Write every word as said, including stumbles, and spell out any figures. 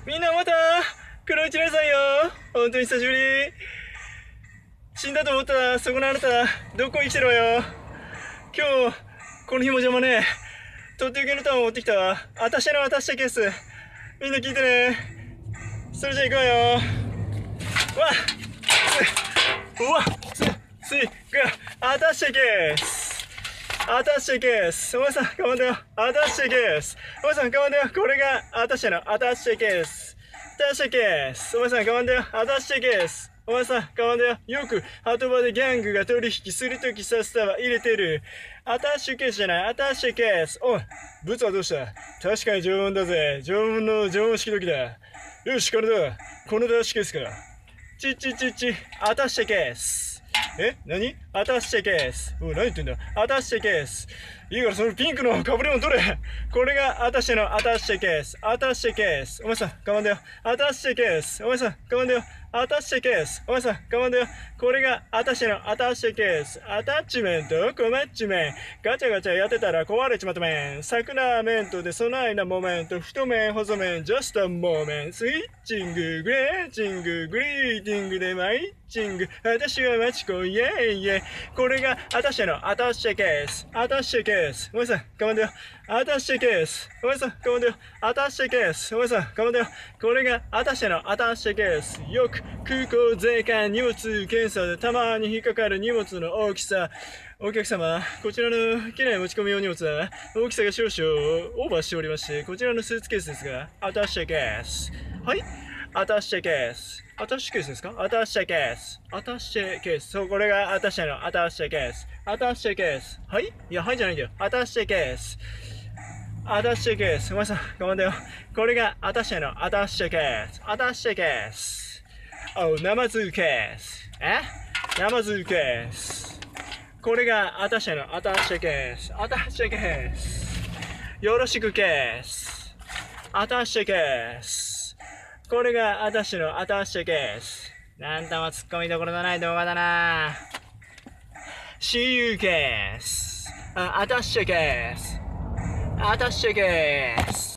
みんなまた黒内姉さんよ。本当に久しぶり。死んだと思ったらそこのあなたどこ生きてるわよ。今日この日も邪魔ね。とっておきのタンを持ってきたわ。あたしのあたしケース、みんな聞いてね。それじゃ行くわよ。わっすうわっすすいぐあたしケースアタッシェケース。お前さん、頑張んだよ。アタッシェケース。お前さん、頑張んだよ。これがアタッシェのアタッシェケース。アタッシェケース。お前さん、頑張んだよ。アタッシェケース。お前さん、頑張んだよ。よく、鳩場でギャングが取引するときさスタは入れてる。アタッシュケースじゃない。アタッシェケース。おい、ブツはどうした？確かに常温だぜ。常温の常温式時だ。よし、これだ。このアタッシュケースか。チッチッチッチ、アタッシェケース。え何アタッシェケース。おい、何言ってんだアタッシェケース。いいからそのピンクのかぶり物取れ。これがアタッシェのアタッシェケース。アタッシェケース。お前さん、我慢だよ。アタッシェケース。お前さん、我慢だよ。アタッシェケース。お前さん、我慢だよ。これがアタッシェのアタッシェケース。アタッチメント、コマッチメン。ガチャガチャやってたら壊れちまっためん。サクナーメントで備えなモメント。太麺、細麺、ジャストモメン。スイッチング、グレーチング、グリーティングでマイッチング。私はマチコ、イェイイェイ。これがアタッシェのアタッシェケース。アタッシェケース。お前さん、我慢だよ。アタッシェケース。お前さん、我慢だよ。アタッシェケース。お前さん、我慢だよ。これがアタッシェのアタッシェケース。よく空港税関荷物検査でたまに引っかかる荷物の大きさ。お客様、こちらの機内持ち込み用荷物は大きさが少々オーバーしておりまして、こちらのスーツケースですが、アタッシェケース。はい、アタッシェケース。アタッシェケースですか？アタッシェケース。アタッシェケース。そう、これがアタッシェのアタッシェケース。アタッシェケース。はい？いや、はいじゃないんだよ。アタッシェケース。アタッシェケース。お前さん、我慢だよ。これがアタッシェのアタッシェケース。アタッシェケース。お、生ズーケース。え？生ズーケース。これがアタッシェのアタッシェケース。アタッシェケース。よろしくケース。アタッシェケース。これがアタッシェのアタッシェケース。なんとも突っ込みどころのない動画だな。シーユーケース。アタッシェケース。アタッシェケース。